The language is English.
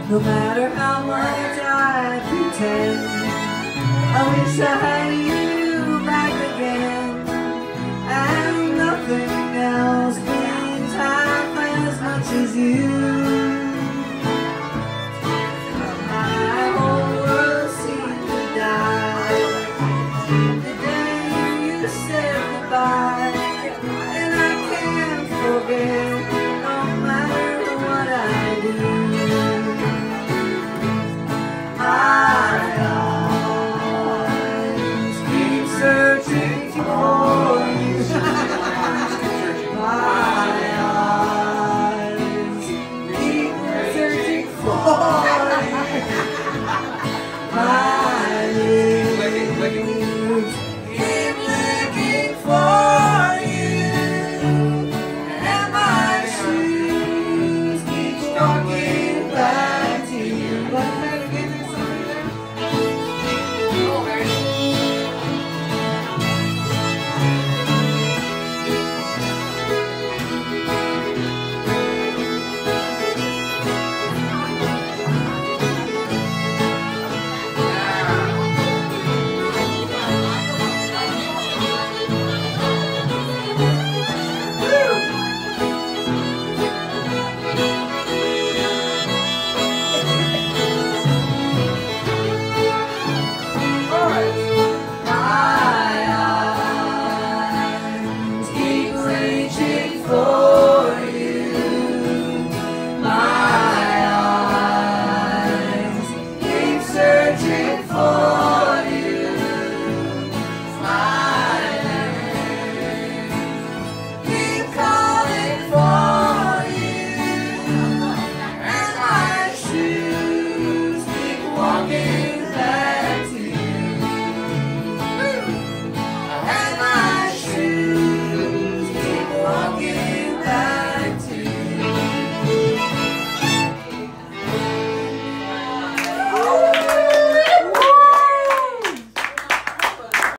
No matter how much I pretend, I wish I had you back again. And nothing else means half as much as you. My whole world seemed to die the day you said goodbye. And I can't forget, no matter what I do. My eyes keep searching for you. My eyes keep searching for you.